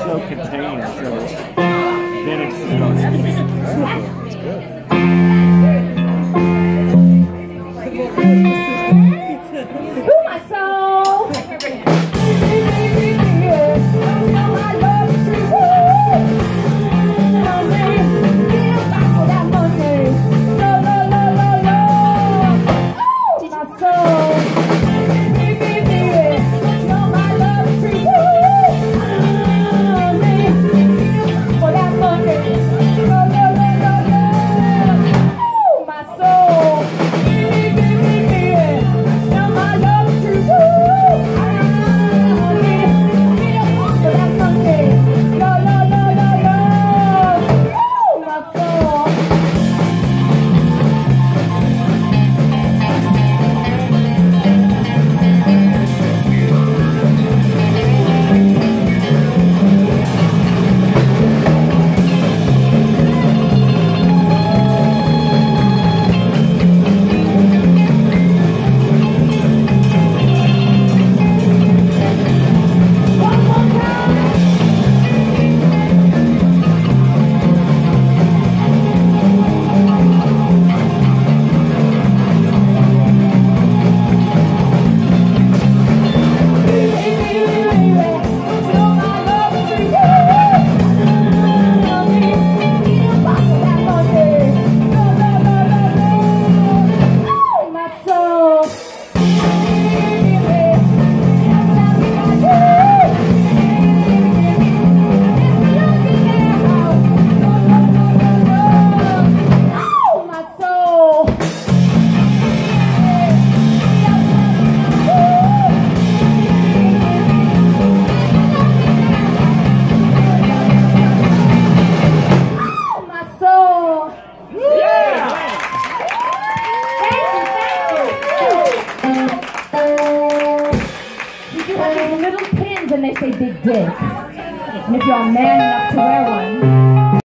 so contained, so then it's good. Ooh, my soul. Little pins and they say big dick. And if you're a man enough to wear one,